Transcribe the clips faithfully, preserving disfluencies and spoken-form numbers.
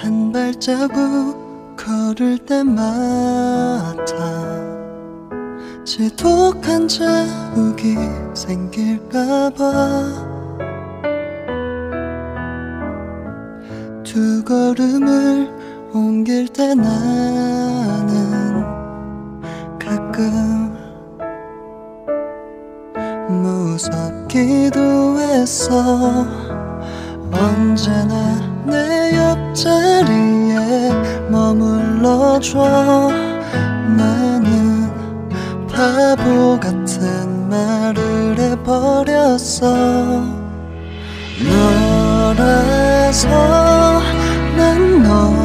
한 발자국 걸을 때마다 지독한 자욱이 생길까봐 두 걸음을 옮길 때 나는 가끔 무섭기도 했어. 언제나 내 옆자리에 머물러줘. 나는 바보 같은 말을 해버렸어. 너라서 난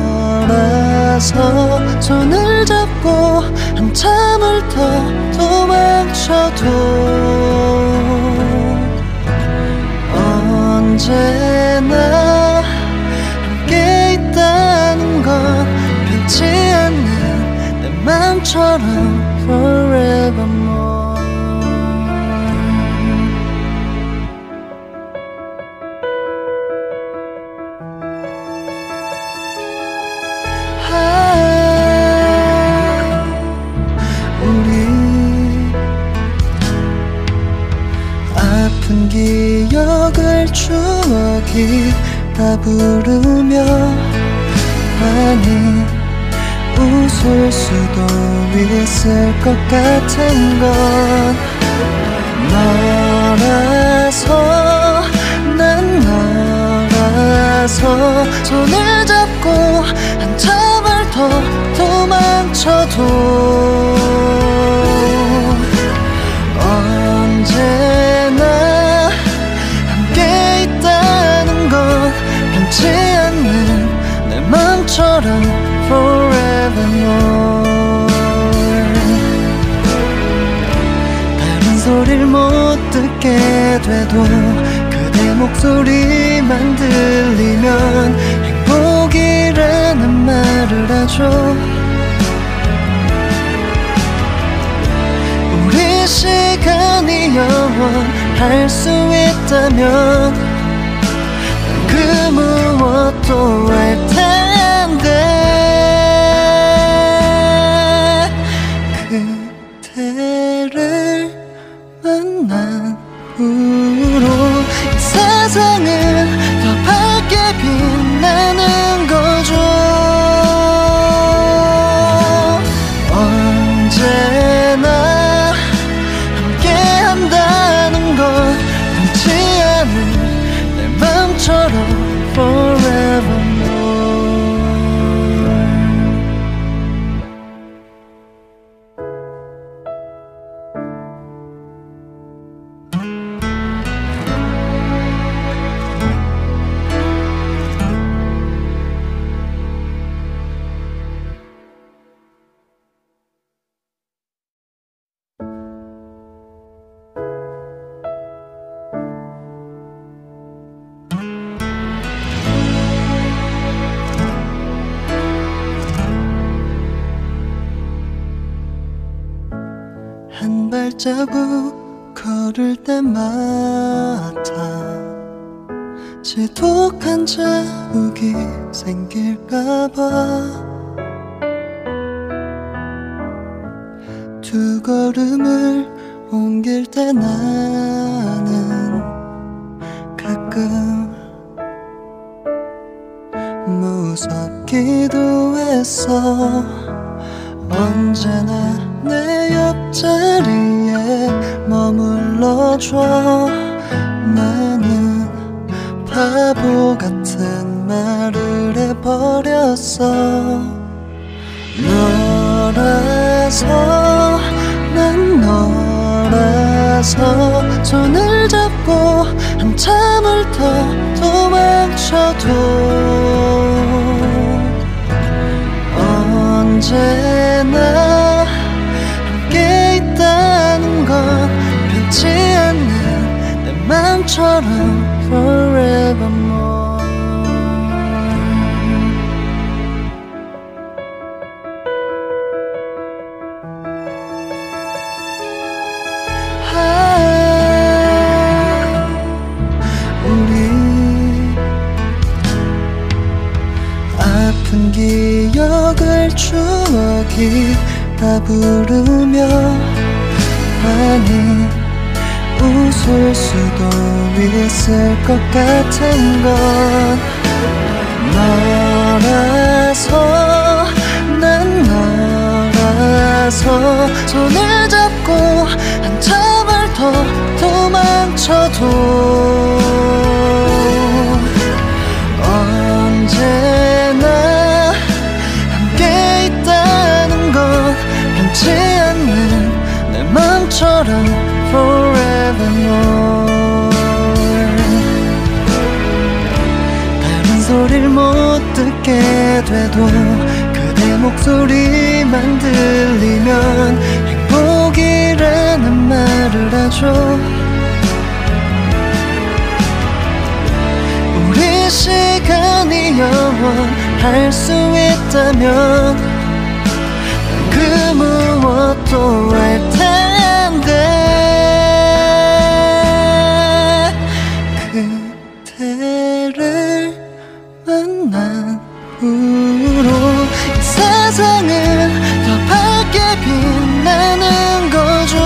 너라서 손을 잡고 한참을 더 도망쳐도 언제나 함께 있다는 건 변치 않는 내 맘처럼 forevermore. 아픈 기억을 추억이 다 부르며 많이 웃을 수도 있을 것 같은 건 너라서 난 너라서 손을 잡고 한참을 더 도망쳐도 언제나 함께 있다는 건 변치 않는 내 맘처럼 forevermore. 다른 소리를 못 듣게 돼도 그대 목소리만 들리면 행복이라는 말을 하죠. 우리 시간이 영원할 수 있다면 난 그 무엇도 할 텐데 그대를 만난 후로 이 세상은 더 밝게 빛나는 거죠. 언제나 함께한다는 건 변치 않은 내 맘처럼 forevermore. 한 발자국 걸을 때마다 지독한 자욱이 생길까봐 두 걸음을 옮길 때 나는 가끔 무섭기도 했어. 언제나 내 옆자리에 머물러줘. 나는 바보 같은 말을 해버렸어. 너라서 난 너라서 손을 잡고 한참을 더 도망쳐도 언제나 함께 있다는 건 변치 않는 내 맘처럼 forevermore. 우리 아픈 기억을 추억이 다 부르며 아니 웃을 수도 있을 것 같은 건 너라서 난 너라서 손을 잡고 한참을 더 도망쳐도 언제나 함께 있다는 건 변치 않는 내 맘처럼 forevermore. 다른 소리를 못 듣게 돼도 그대 목소리만 들리면 행복이라는 말을 하죠. 우리 시간이 영원할 수 있다면 그 무엇도 할 텐데 그대를 만난 후로 이 세상은 더 밝게 빛나는 거죠.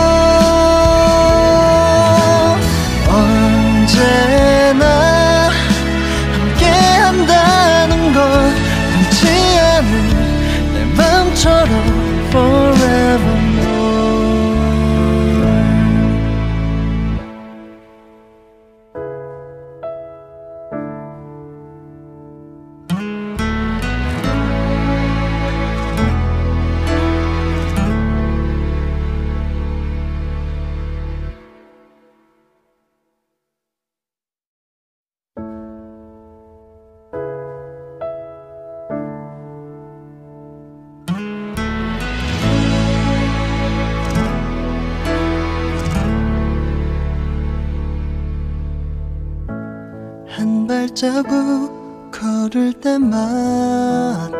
언제나 함께한다는 건 변치 않은 내 맘처럼 forevermore. 한 발자국 걸을 때마다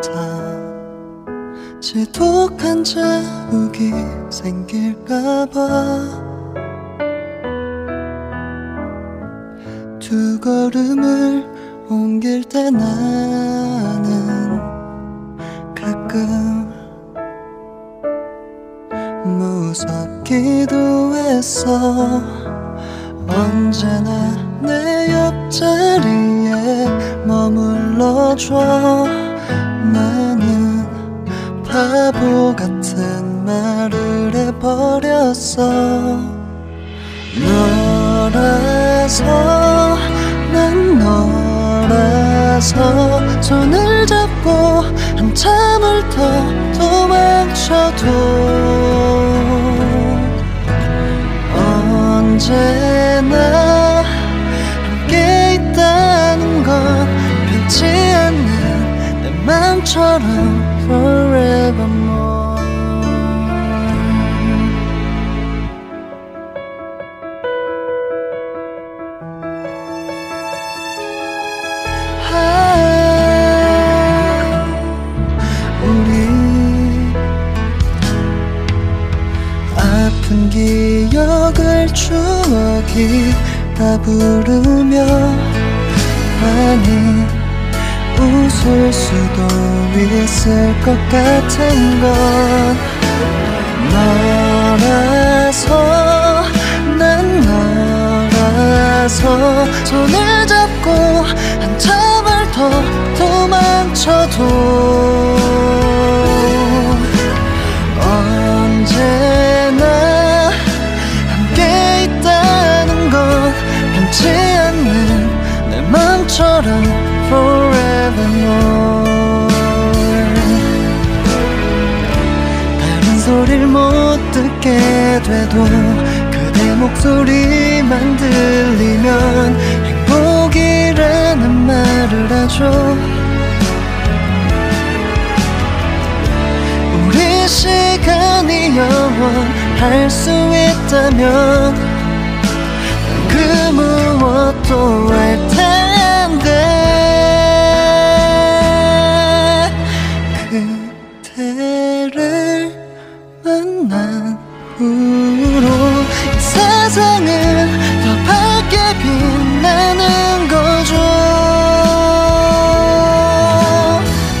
지독한 자국이 생길까봐 두 걸음을 옮길 때 나는 가끔 무섭기도 했어. 언제나 내 옆자리에 머물러줘. 나는 바보 같은 말을 해버렸어. 너라서 난 너라서 손을 잡고 한참을 더 도망쳐도 언제나 함께 있다는 건 변치 않는 내 맘처럼 forevermore. 아, 우리 아픈 기억을 추억이 다 부르며 아니 웃을 수도 있을 것 같은 건 너라서 난 너라서 손을 잡고 한참을 더 도망쳐도 언제나 함께 있다는 건 변치 않는 내 맘처럼 forevermore. 다른 소리를 못 듣게 돼도 그대 목소리만 들리면 행복이라는 말을 하죠. 우리 시간이 영원할 수 있다면 그 무엇도 할 텐데 그대를 만난 후로 이 세상은 더 밝게 빛나는 거죠.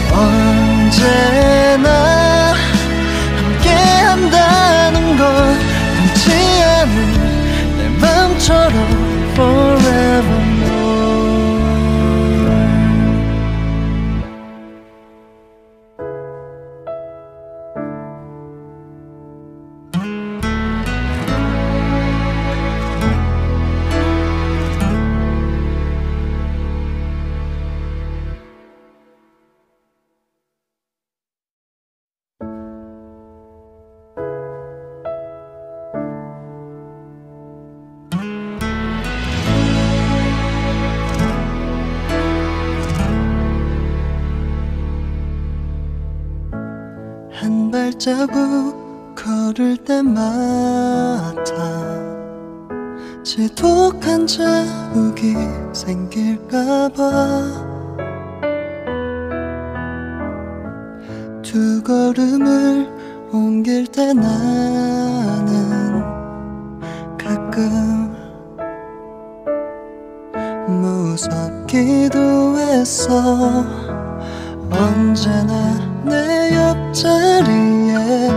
한 발자국 걸을 때마다 지독한 자국이 생길까봐 두 걸음을 옮길 때 나는 가끔 무섭기도 했어. 언제나 내 옆자리에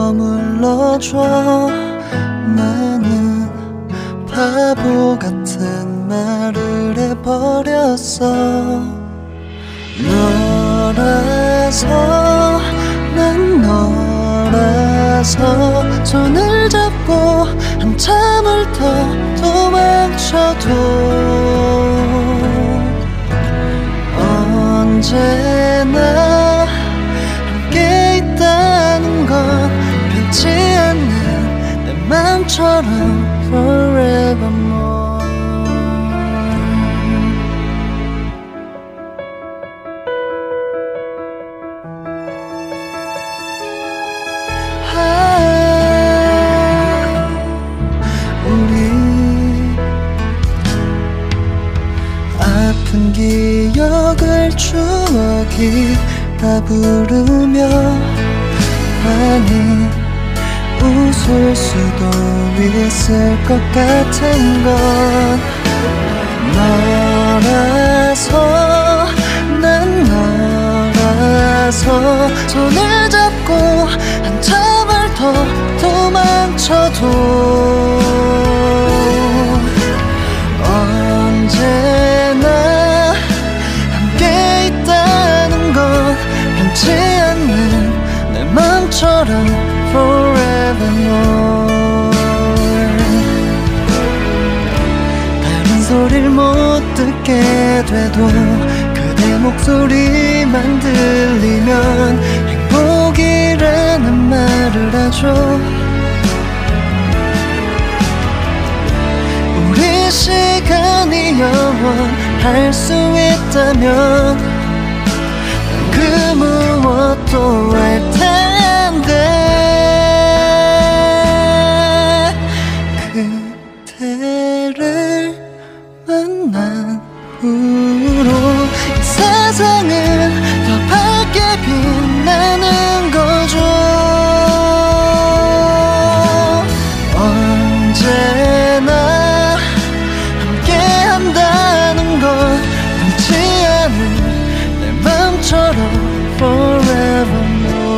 머물러줘. 나는 바보 같은 말을 해버렸어. 너라서 난 너라서 손을 잡고 한참을 더 도망쳐도 언제나 함께 있다는 건 변치 않는 내 맘처럼 forevermore. 아픈 기억을 추억이 다 부르며 많이 웃을 수도 있을 것 같은 건 너라서 난 너라서 손을 잡고 한참을 더 도망쳐도 언제나 함께 있다는 건 변치 않는 내 맘처럼 forevermore. 다른 소리를 못 듣게 돼도 그대 목소리만 들리면 행복이라는 말을 하죠. 우리 시간이 영원할 수 있다면 그 무엇도 할 텐데 그대를 만난 후로 이 세상은 더 밝게 빛나는 거죠. 언제나 함께한다는 건 변치 않은 내 맘처럼 forevermore.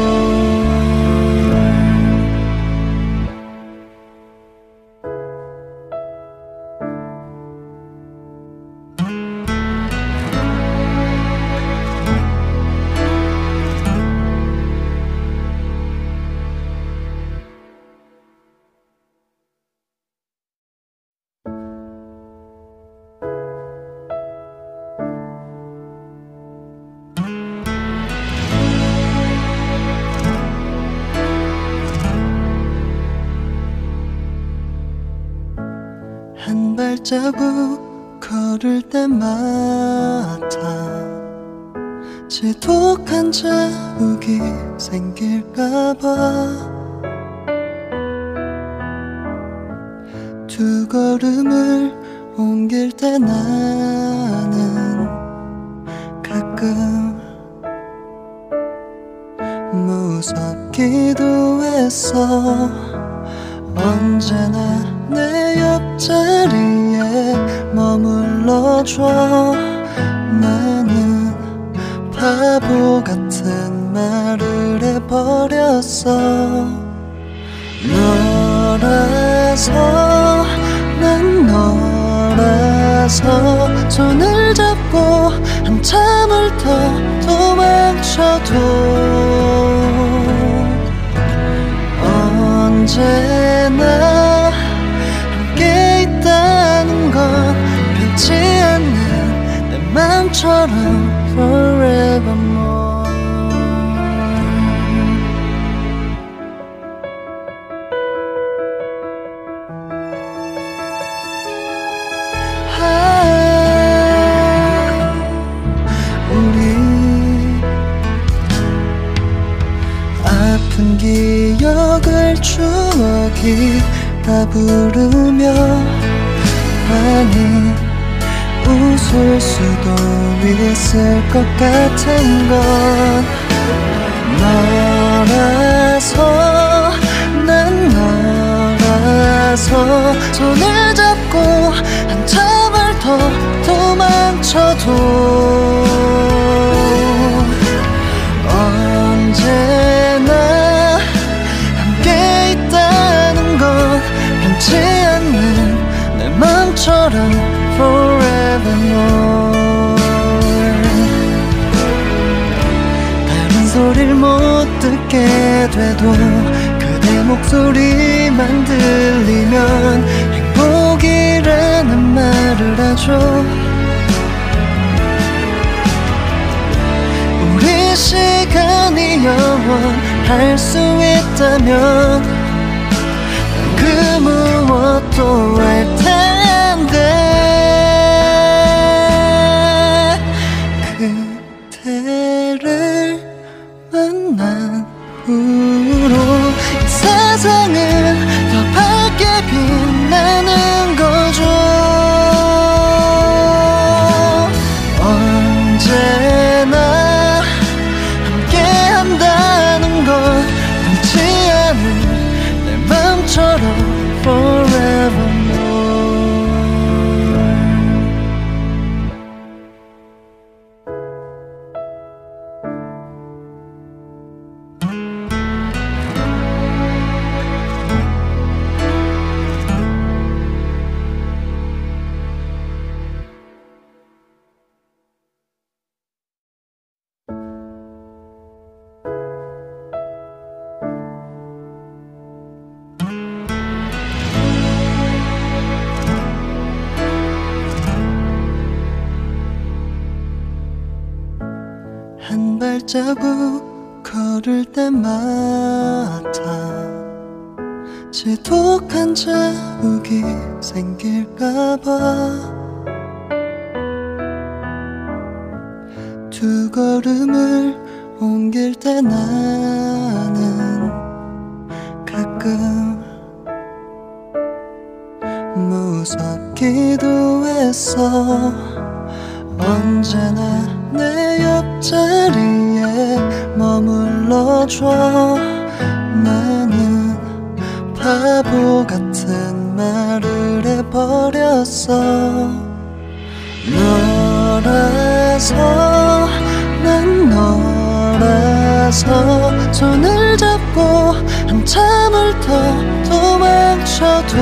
한 발자국 걸을 때마다 지독한 자국이 생길까봐 두 걸음을 옮길 때 나는 가끔 무섭기도 했어. 언제나 내 옆자리에 머물러줘. 나는 바보 같은 말을 해버렸어. 너라서 난 너라서 손을 잡고 한참을 더 도망쳐도 언제나 함께 있다는 건 변치 않는 내 맘처럼 forevermore. 추억이 다 부르며 아니 웃을 수도 있을 것 같은 건 너라서 난 너라서 손을 잡고 한참을 더 도망쳐도 언제나 함께 있다는 건 변치 않는 내 맘처럼 forevermore. 다른 소리를 못 듣게 돼도 그대 목소리만 들리면 행복이라는 말을 하죠. 우리 시간이 영원할 수 있다면 그 무엇도 할 텐데 그대를 만난 후로 이 세상은 더 밝게 빛나는 거죠. 언제나 함께 한다는 건 변치 않은 내 맘처럼 forevermore. 한 발자국 걸을 때마다 지독한 자국이 생길까봐 두 걸음을 옮길 때 나는 가끔 무섭기도 했어. 언제나 내 옆자리에 머물러줘. 나는 바보 같은 말을 해버렸어. 너라서 난 너라서 손을 잡고 한참을 더 도망쳐도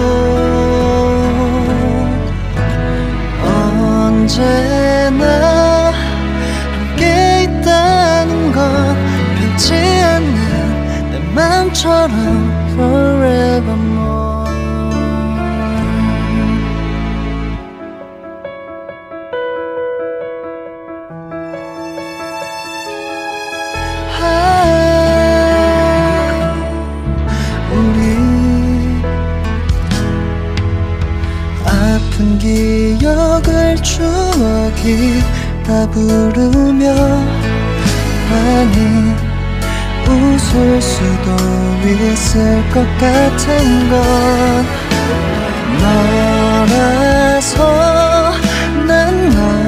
언제나 함께 있다는 건 변치 않는 내 맘처럼 forevermore. 아, 우리 아픈 기억을 추억이 다 부르며 아니 웃을 수도 있을 것 같은 건 너라서 난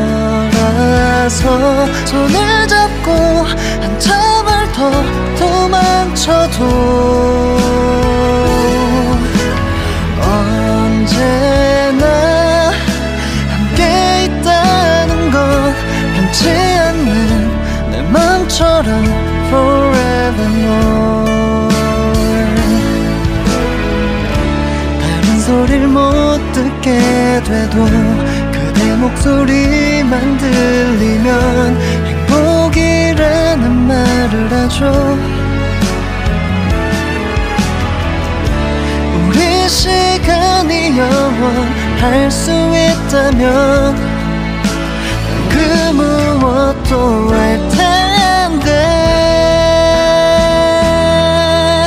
너라서 손을 잡고 한참을 더 도망쳐도 언제나 함께 있다는 건 변치 않는 내 맘처럼 forevermore. 다른 소리를 못 듣게 돼도 그대 목소리만 들리면 행복이라는 말을 하죠. 우리 시간이 영원할 수 있다면 그 무엇도 할 텐데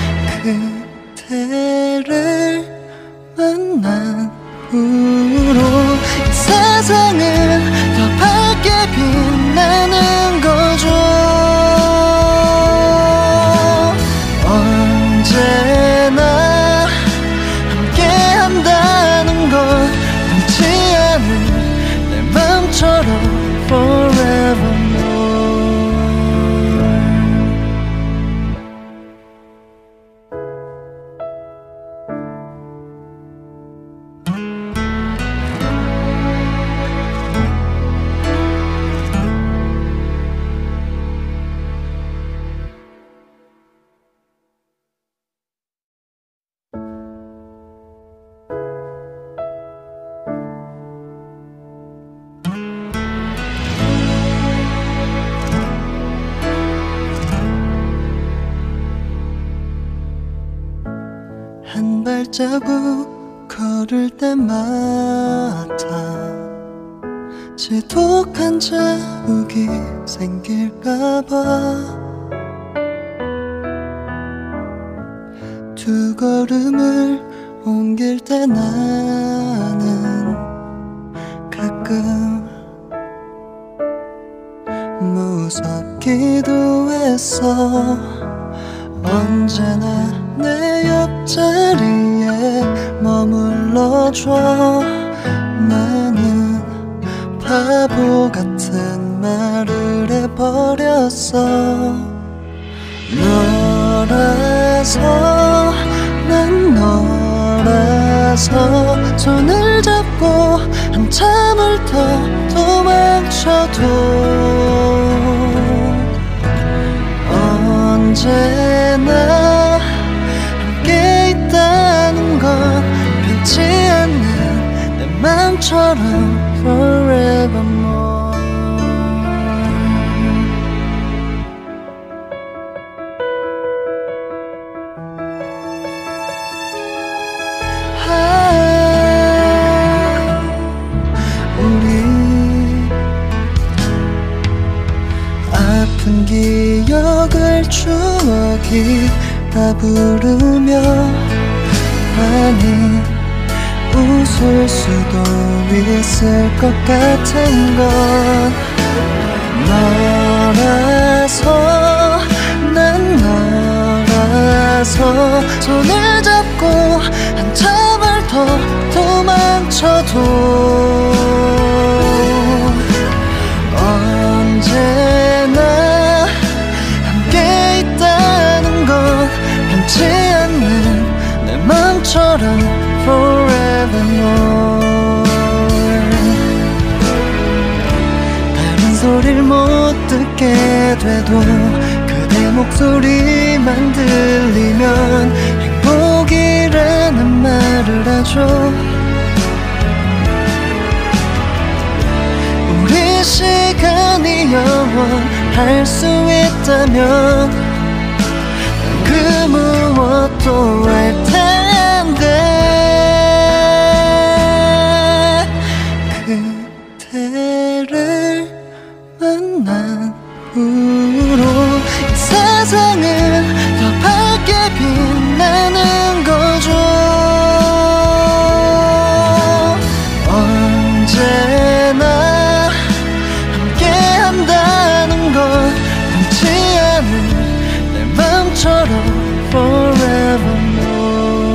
그대를 만난 후로 이 세상은 더 밝게 빛나는 거죠. 언제 발자국 걸을 때마다 지독한 자욱이 생길까봐 두 걸음을 옮길 때 나는 가끔 무섭기도 했어. 언제나 내 옆자리에 머물러줘. 나는 바보 같은 말을 해버렸어. 너라서 난 너라서 손을 잡고 한참을 더 도망쳐도 언제나 함께 있다는 건 변치 않는 내 맘처럼 forevermore. 아픈 기억을 추억이 다 부르며 많이 웃을 수도 있을 것 같은 건 너라서 난 너라서 손을 잡고 한참을 더 도망쳐도 언제나 함께 있다는 건 변치 않는 내 맘처럼 forevermore. 다른 소리를 못 듣게 돼도 그대 목소리만 들리면 행복이라는 말을 하죠. 우리 시간이 영원할 수 있다면 그 무엇도 할 텐데 그대를 만난 후로 이 세상은 더 밝게 빛나는 거죠. 언제나 변치 않은 내 맘처럼 forevermore.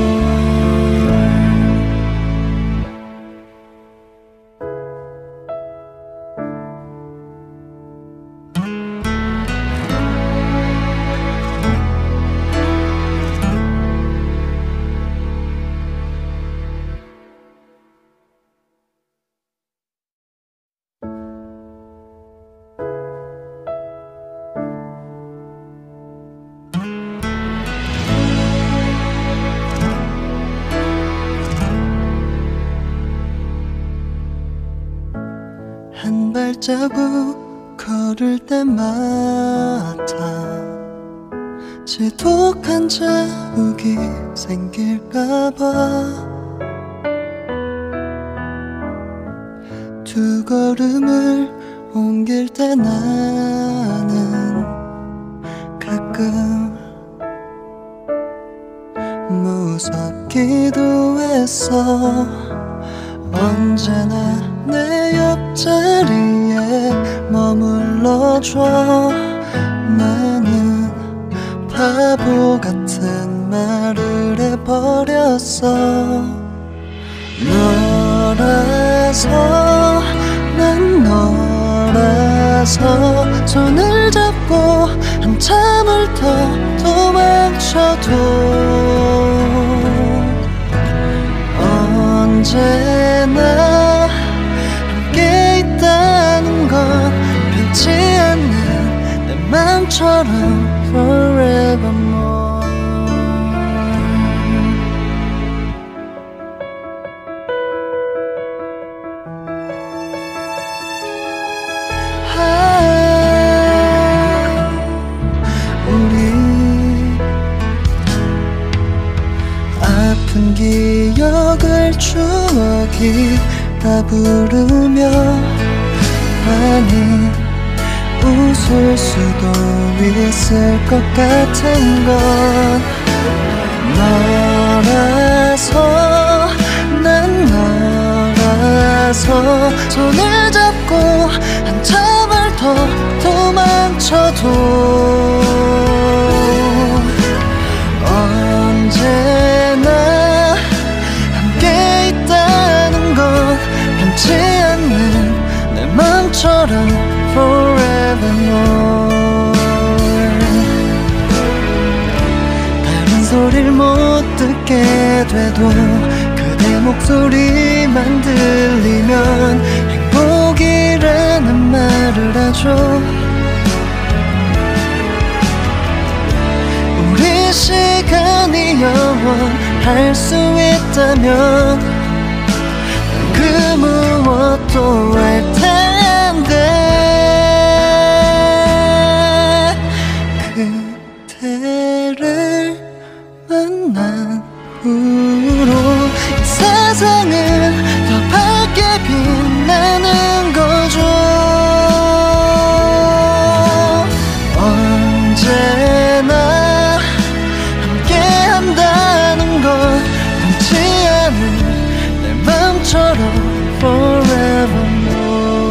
한 발자국 걸을 때마다 지독한 자욱이 생길까봐 두 걸음을 옮길 때 나는 가끔 무섭기도 했어. 언제나 내 옆자리에 머물러줘. 나는 바보 같은 말을 해버렸어. 너라서 난 너라서 손을 잡고 한참을 더 도망쳐도 언제나 함께 있다는 건 변치 않는 내 맘처럼 forevermore. 우리 아픈 길 추억이라 부르며 많이 웃을 수도 있을 것 같은 건 너라서 난 너라서 손을 잡고 한참을 더 도망쳐도 언제나 함께 있다는 건 변치 않는 내 맘처럼 forevermore. 다른 소리를 못 듣게 돼도 그대 목소리만 들리면 행복이라는 말을 하죠. 우리 시간이 영원할 수 있다면 그 무엇도 할 텐데 그대를 만난 후로 이 세상은 더 밝게 빛나는 거죠. 언제나 함께 한다는 건 변치 않은 내 맘처럼 forevermore.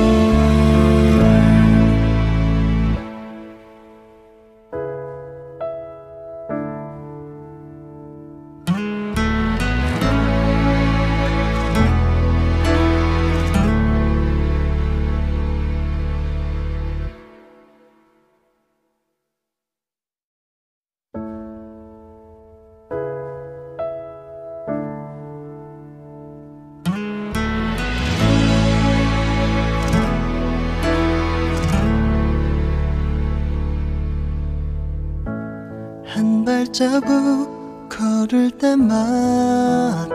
한 발자국 걸을 때마다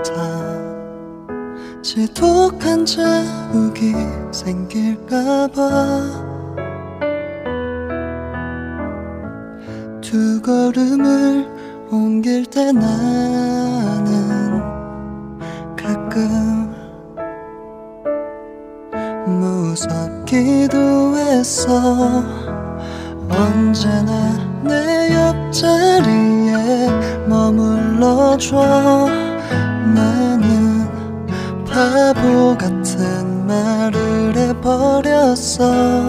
지독한 자욱이 생길까봐 두 걸음을 옮길 때 나는 가끔 무섭기도 했어. 언제나 내 옆자리에 머물러줘. 나는 바보 같은 말을 해버렸어.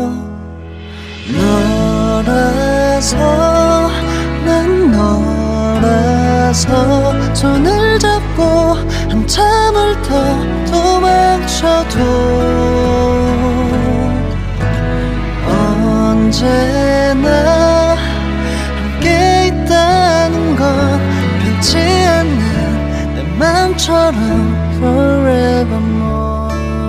너라서 난 너라서 손을 잡고 한참을 더 도망쳐도 언제나 함께 있다는 건 변치 않는 내 맘처럼 forevermore.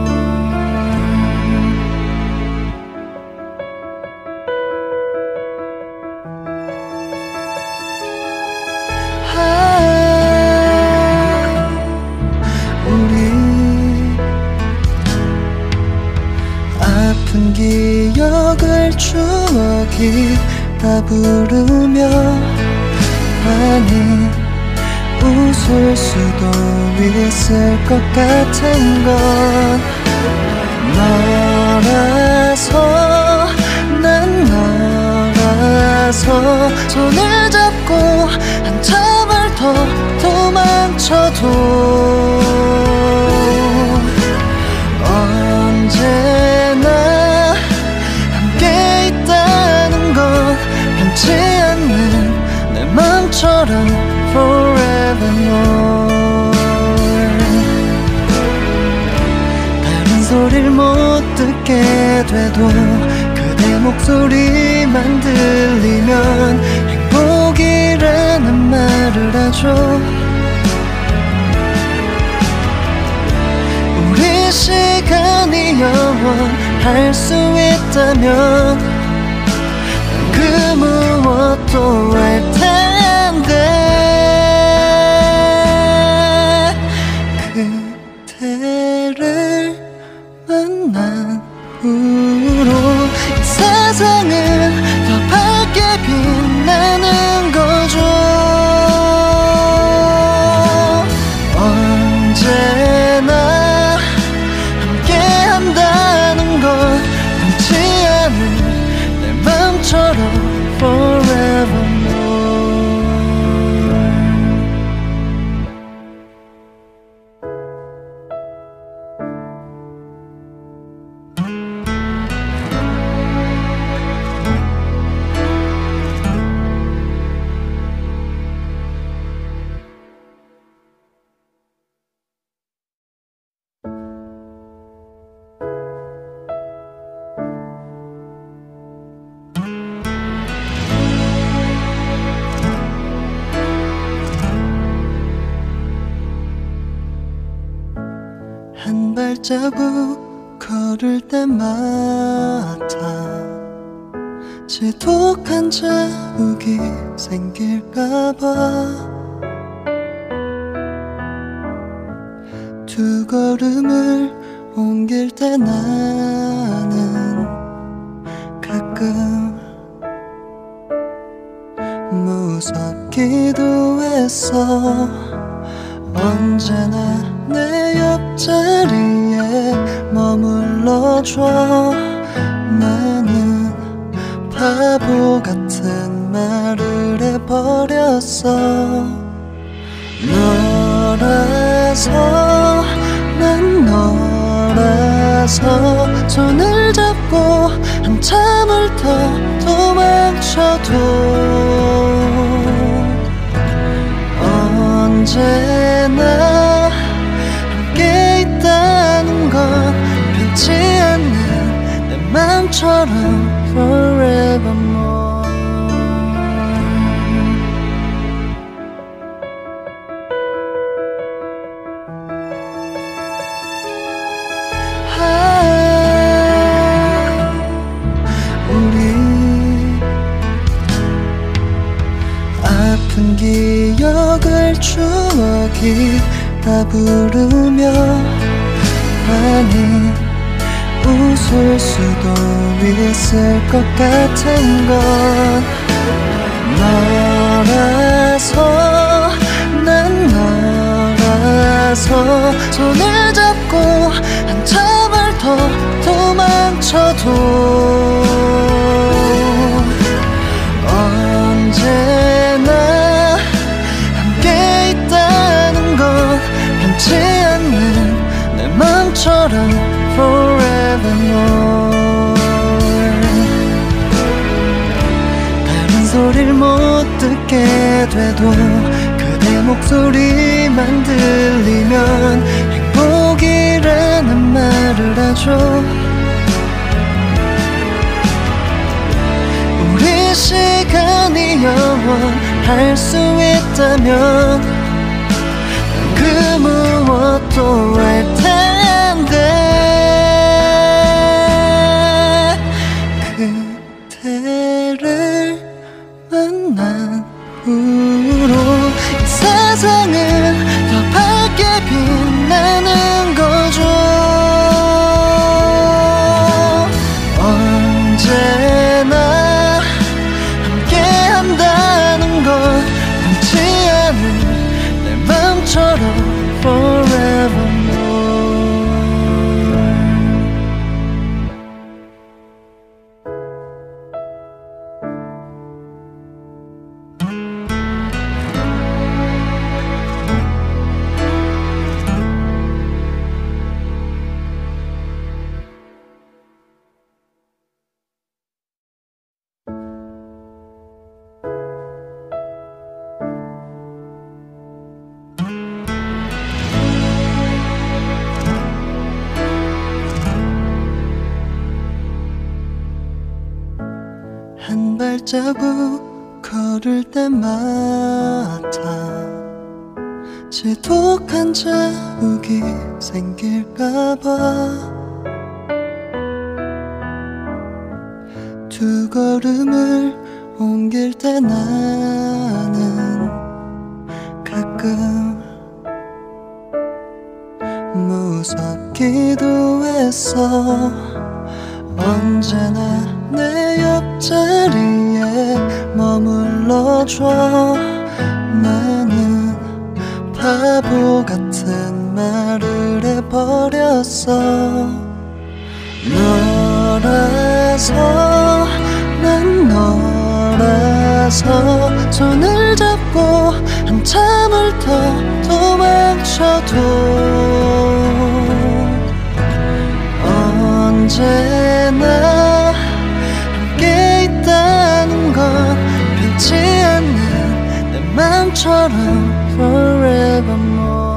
아, 우리 아픈 기억을 추억이라 부르며 많이 웃을 수도 있을 것 같은 건 너라서 난 너라서 손을 잡고 한참을 더 도망쳐도 언제나 함께 있다는 건 변치 않는 내 맘처럼 forevermore. 다른 소리를 못 듣게 돼도 그대 목소리만 들리면 행복이라는 말을 하죠. 우리 시간이 영원할 수 있다면 그 무엇도 할 텐데 그대를 만난 후로 이 세상은 더 밝게 빛나는 거죠. 언제나 발자국 걸을 때마다 지독한 자욱이 생길까봐 두 걸음을 옮길 때 나는 가끔 무섭기도 했어. 언제나 내 옆자리에 머물러줘. 나는 바보 같은 말을 해버렸어. 너라서 난 너라서 손을 잡고 한참을 더 도망쳐도 언제나 함께 있다는 건 변치 않는 내 맘처럼 forevermore. 아픈 기억을 추억이 다 부르며 많이 웃을 수도 있을 것 같은 건 너라서 난 너라서 손을 잡고 한참을 더 도망쳐도 언제나 함께 있다는 건 변치 않는 내 맘처럼 forevermore. 다른 소리를 못 듣게 돼도 그대 목소리만 들리면 행복이라는 말을 하죠. 우리 시간이 영원할 수 있다면 그 무엇도 할 텐데 그대를 만난 후로 이 세상은 더 밝게 빛나는 거죠. 언제나 변치 않은 내 맘처럼 forevermore. 한 발자국 걸을 때마다 지독한 자욱이 생길까봐 두 걸음을 옮길 때 나는 가끔 무섭기도 했어. 언제나 내 옆자리에 머물러줘. 나는 바보 같은 말을 해버렸어. 너라서 난 너라서 손을 잡고 한참을 더 도망쳐도 언제나 함께 있다는 건 변치 않는 내 맘처럼 forevermore.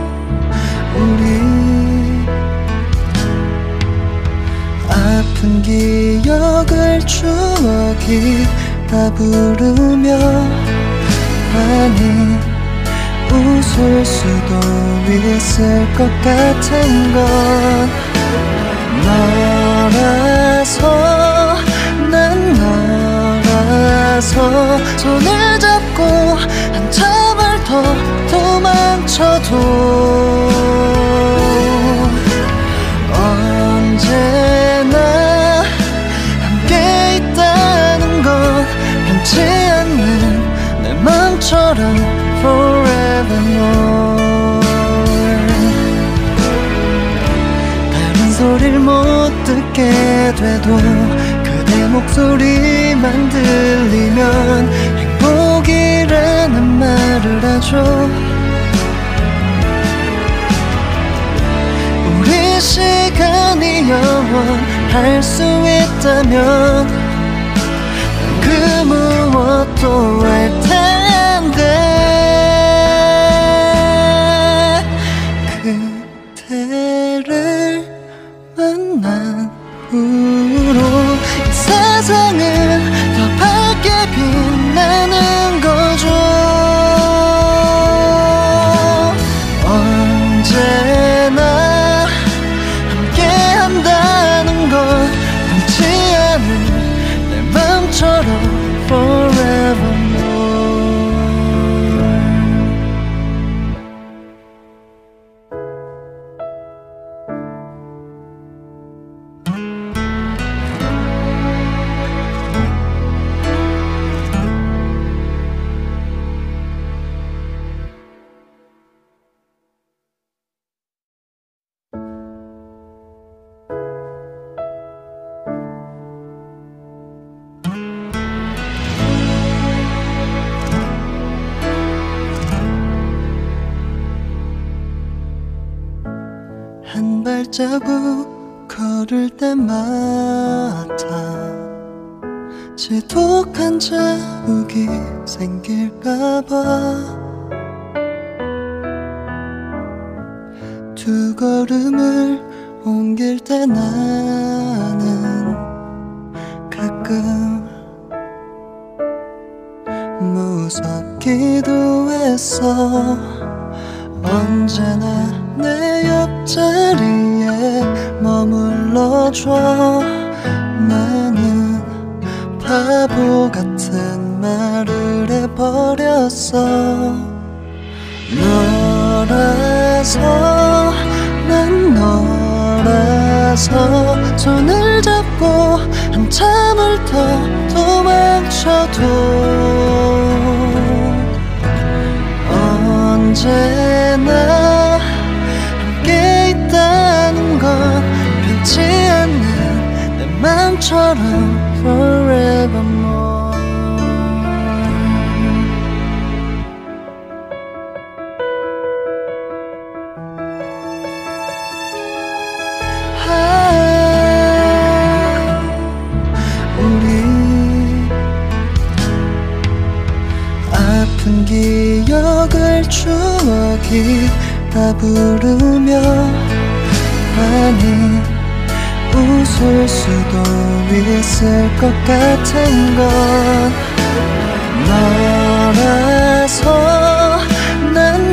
아픈 길 추억이라 부르며 많이 웃을 수도 있을 것 같은 건 너라서 난 너라서 손을 잡고 한참을 더 도망쳐도 언제나 함께 있다는 건 변치 않는 내 맘처럼 forevermore. 다른 소리를 못 듣게 돼도 그대 목소리만 들리면 행복이라는 말을 하죠. 우리 시간이 영원할 수 있다면 그 무엇도 할 텐데 그대를 만난 후로 이 세상은 더 밝게 빛나는 거죠. 언제나 함께 한다는 건 변치 않은 내 맘처럼 forevermore. 한 발자국 걸을 때마다 지독한 자욱이 생길까봐 두 걸음을 옮길 때 나는 가끔 무섭기도 했어. 언제나 내 옆자리에 머물러줘. 나는 바보 같은 말을 해버렸어. 너라서 난 너라서 손을 잡고 한참을 더 도망쳐도 언제나 함께 있다는 건 변치 않는 내 맘처럼 forevermore. 아, 우리 아픈 기억을 추억이라 부르며 많이 웃을 수도 있을 것 같은 건 너라서 난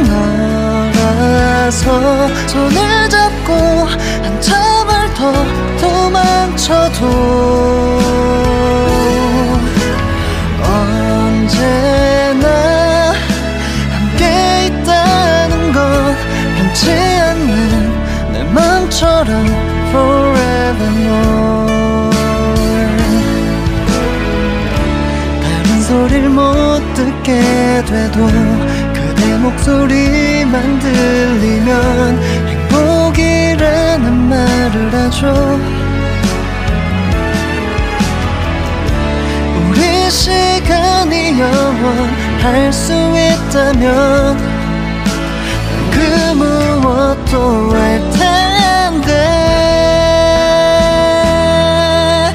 너라서 손을 잡고 한참을 더 도망쳐도 언제나 함께 있다는 건 변치 않는 내 맘처럼 forevermore. 다른 소리를 못 듣게 돼도 그대 목소리만 들리면 행복이라는 말을 하죠. 우리 시간이 영원할 수 있다면 그 무엇도 할 텐데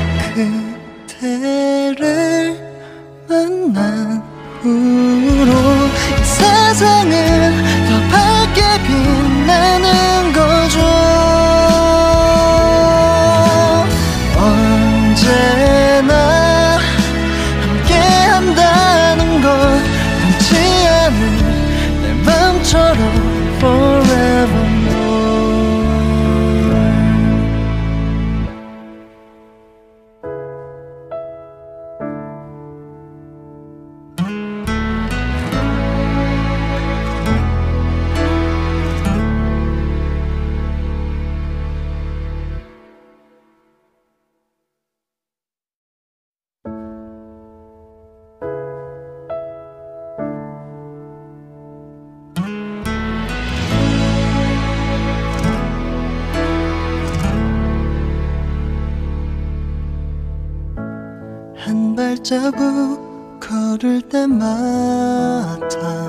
그대를 만난 후로 이 세상은 더 밝게 빛나는 거죠. 언제나 발자국 걸을 때마다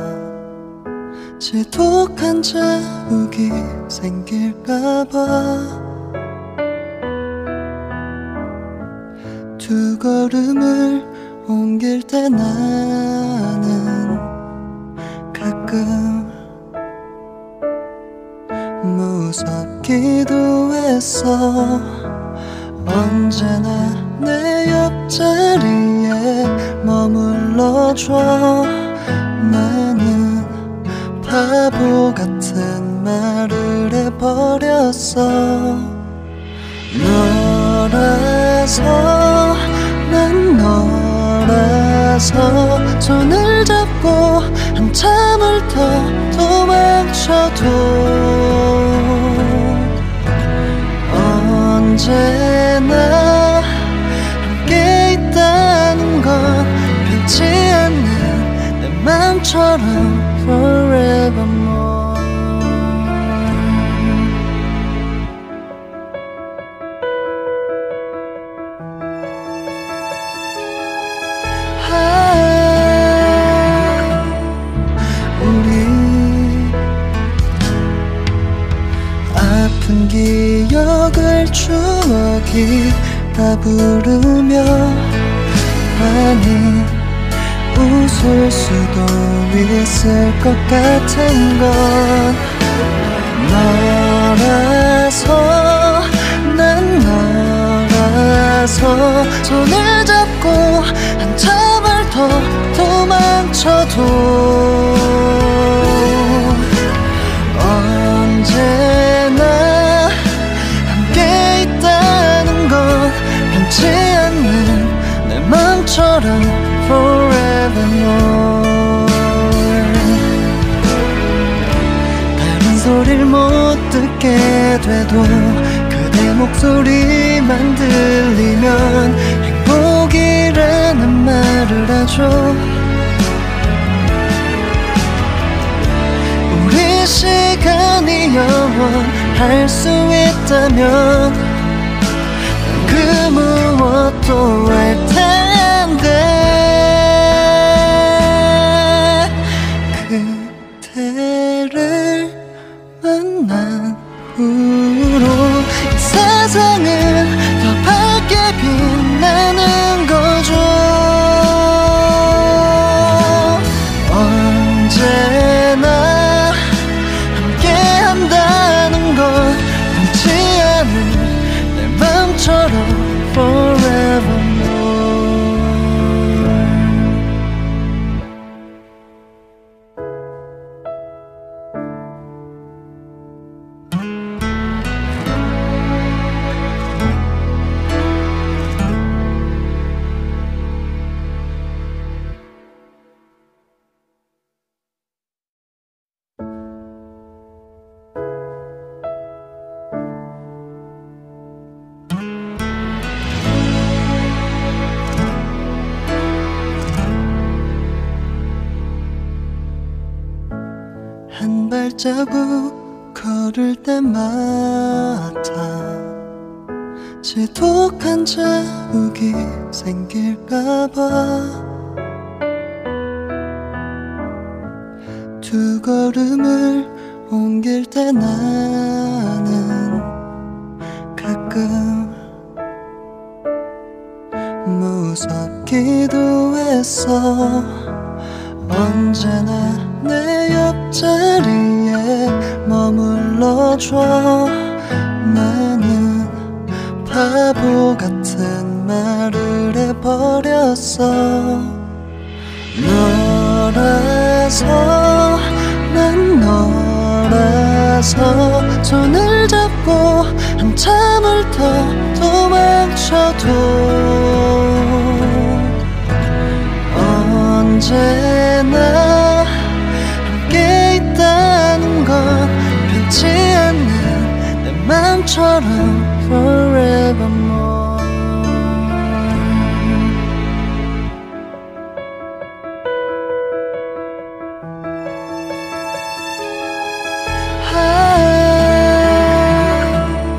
지독한 자욱이 생길까봐 두 걸음을 옮길 때 나는 가끔 무섭기도 했어. 언제나 내 옆자리에 머물러줘. 나는 바보 같은 말을 해버렸어. 너라서 난 너라서 손을 잡고 한참을 더 도망쳐도 언제나 함께 있다는 건 변치 않는 내 맘처럼 forevermore. 아픈 기억을 추억이 다 부르며 많이 웃을 수도 있을 것 같은 건 너라서 난 너라서 손을 잡고 한참을 더 도망쳐도 언제나 함께 있다는 건 변치 않는 내 맘처럼 forevermore. 다른 소리를 못 듣게 돼도 그대 목소리만 들리면 행복이라는 말을 하죠. 우리 시간이 영원할 수 있다면 그 무엇도 할 텐데 그대를 만난 후로 이 세상은 더 밝게 빛나는 거죠. 언제나 내 맘처럼 forevermore. 한 발자국 걸을 때마다 지독한 자욱이 생길까봐 두 걸음을 옮길 때 나는 가끔 무섭기도 했어. 언제나 내 옆자리에 머물러줘. 나는 바보 같은 말을 해버렸어. 너라서 난 너라서 손을 잡고 한참을 더 도망쳐도 언제나 함께 있다는 건 변치 않는 내 맘처럼 forevermore.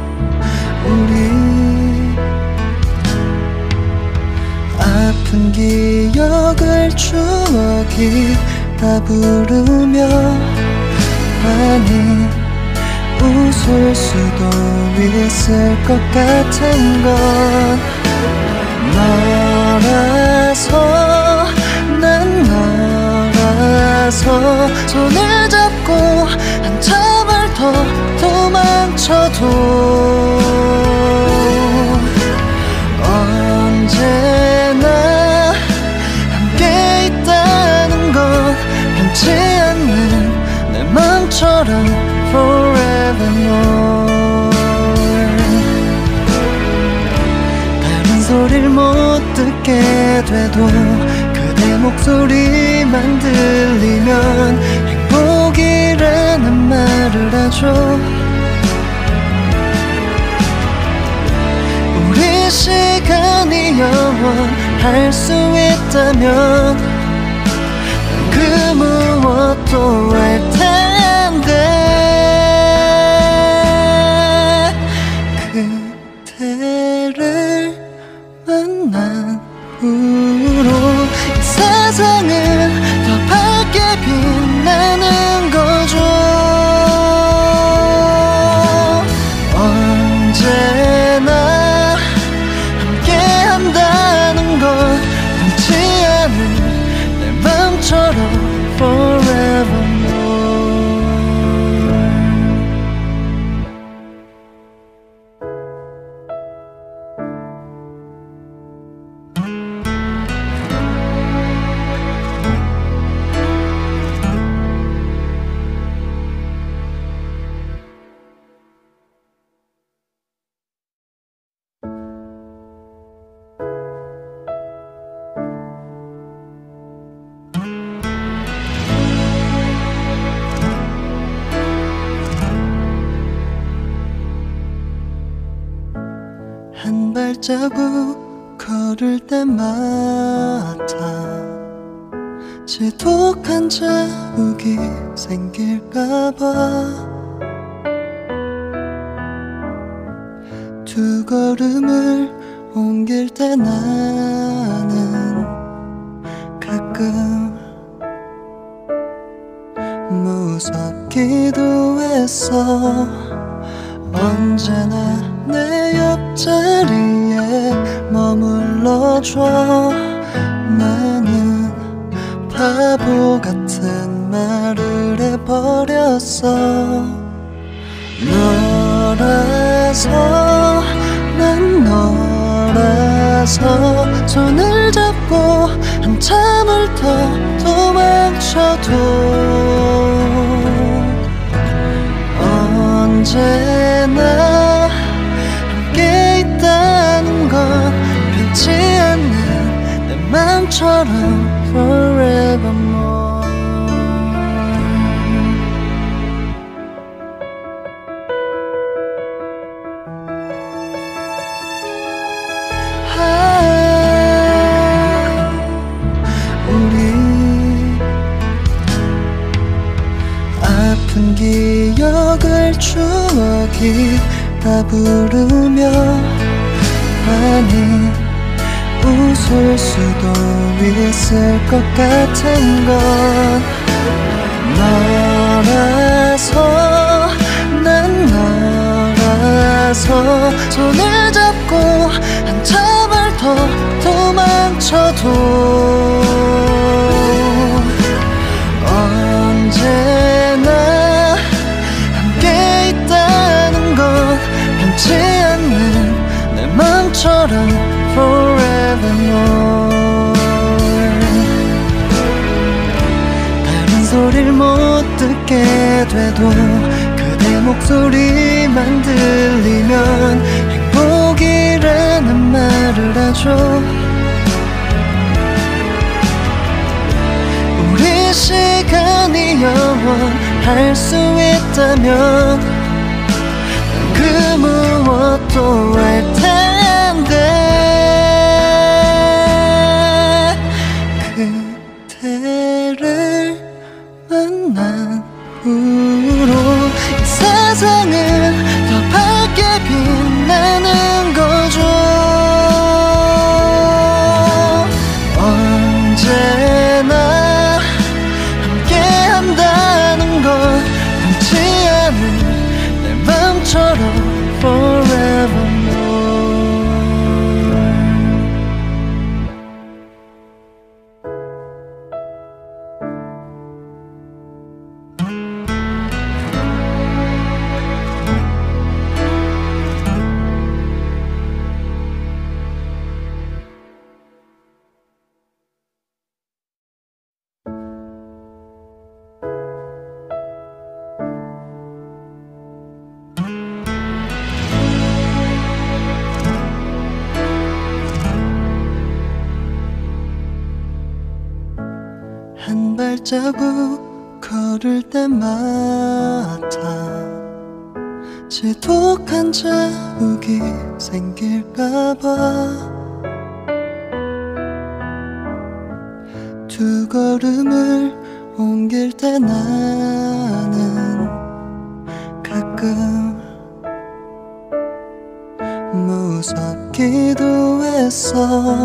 아픈 길 추억이 다 부르며 많이 웃을 수도 있을 것 같은 건 너라서 난 너라서 손을 잡고 한참을 더 도망쳐도 언제나 함께 있다는 건 변치 않는 내 맘처럼 forevermore. 다른 소리를 못 듣게 돼도 그대 목소리만 들리면 행복이라는 말을 하죠. 우리 시간이 영원할 수 있다면 그 무엇도 할 텐데 그대를 만난 후로 이 세상은 더 밝게 빛나는 거죠. 언제나 함께 한다는 건 변치 않은 내 맘처럼 forevermore. 한 발자국 걸을 때마다 지독한 자욱이 생길까봐 두 걸음을 옮길 때 나는 가끔 무섭기도 했어. 언제나 내 옆자리에 머물러줘. 나는 바보 같은 말을 해버렸어. 너라서 난 너라서 손을 잡고 한참을 더 도망쳐도 언제나 함께 있다는 건 변치 않는 내 맘처럼 forevermore. 아, 우리 아픈 기억을 추억이 다 부르며 많이 웃을 수도 있을 것 같은 건 너라서 난 너라서 손을 잡고 한참을 더 도망쳐도 언제나 함께 있다는 건 변치 않는 내 맘처럼 forevermore. 다른 소리를 못 듣게 돼도 그대 목소리만 들리면 행복이라는 말을 하죠. 우리 시간이 영원할 수 있다면 그 무엇도 할 텐데 그대를 만난 후로 이 세상은 더 밝게 빛나는 거죠. 언제나 발자국 걸을 때마다 지독한 자욱이 생길까봐 두 걸음을 옮길 때 나는 가끔 무섭기도 했어.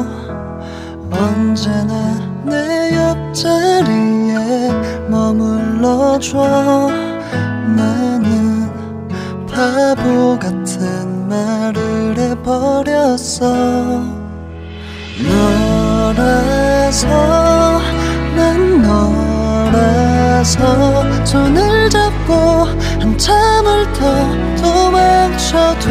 언제나 내 옆자리에 머물러줘. 나는 바보 같은 말을 해버렸어. 너라서 난 너라서 손을 잡고 한참을 더 도망쳐도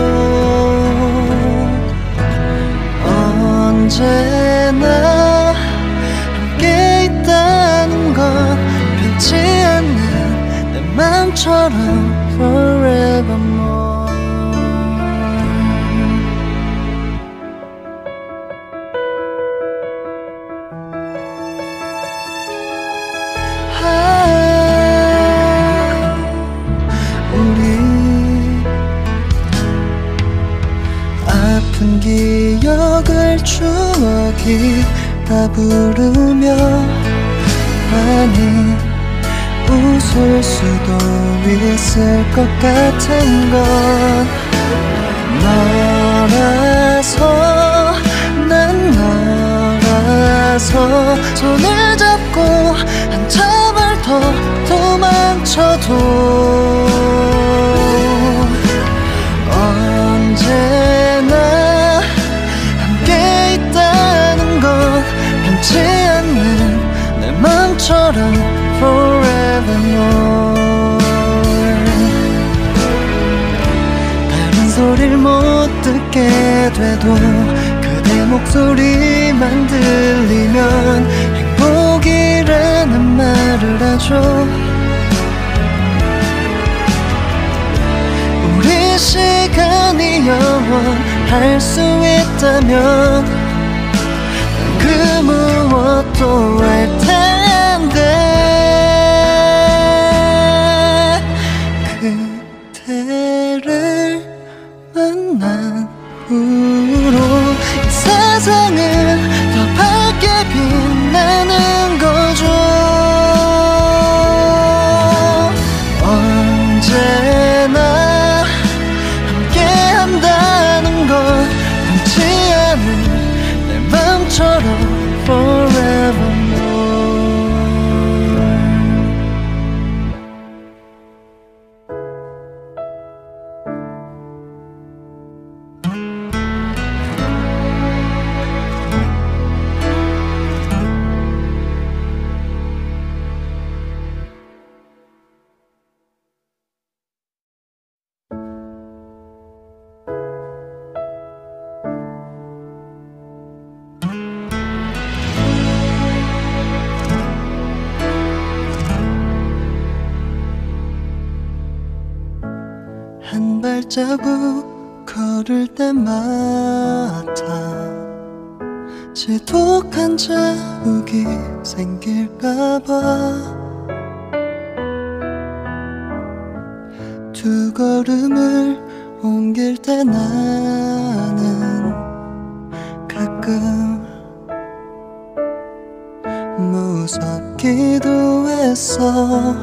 언제나 함께 있다는 건 변치 않는 내 맘처럼 forevermore. 아픈 기억을 추억이 다 부르며 많이 웃을 수도 있을 것 같은 건 너라서 난 너라서 손을 잡고 한참을 더 도망쳐도 언제나 함께 있다는 건 변치 않는 내 맘처럼 forevermore. 다른 소리를 못 듣게 돼도 그대 목소리만 들리면 행복이라는 말을 하죠. 우리 시간이 영원할 수 있다면 그 무엇도 할 텐데 그대를 만난 후로 이 세상은 더 밝게 빛나는 거죠. 언제나 함께한다는 건 변치 않은 내 맘처럼 forevermore. 한 발자국 걸을 때마다 지독한 자욱이 생길까봐 두 걸음을 옮길 때 나는 가끔 무섭기도 했어.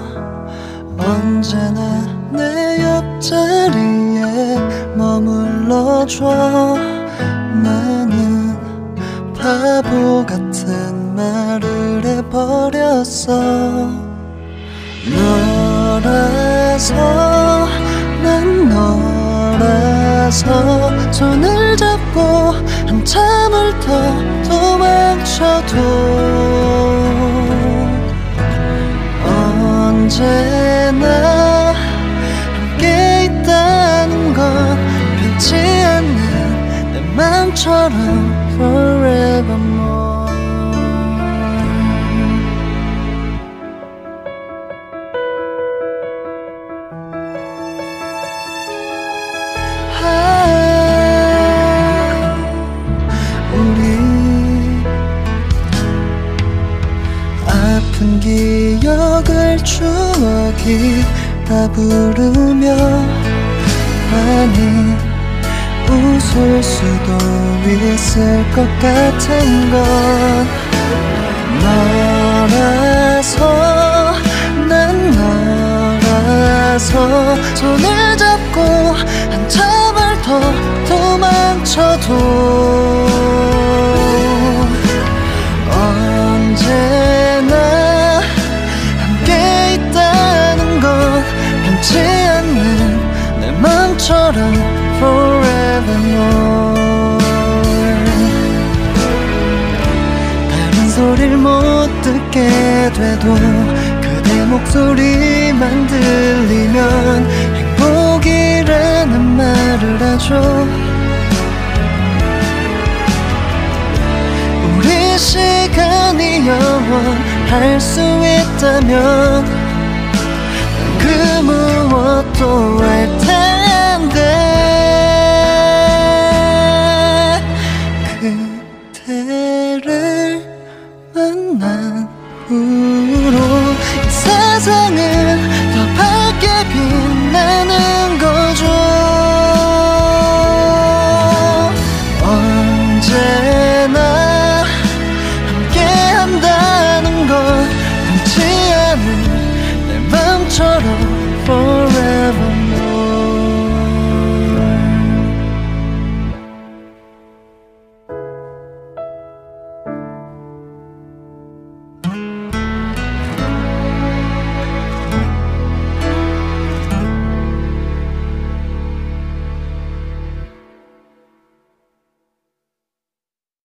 언제나 내 옆자리에 머물러줘. 나는 바보 같은 말을 해버렸어. 너라서 난 너라서 손을 잡고 한참을 더 도망쳐도 언제나 함께 있다는 건 변치 않는 내 맘처럼 forevermore. 우리 아픈 기 추억이 다 부르며 많이 웃을 수도 있을 것 같은 건 너라서 난 너라서 손을 잡고 한참을 더 도망쳐도 언제나 함께 있다는 건 변치 않는 내 맘처럼 forevermore. 다른 소리를 못 듣게 돼도 그대 목소리만 들리면 행복이라는 말을 하죠. 우리 시간이 영원할 수 있다면 그 무엇도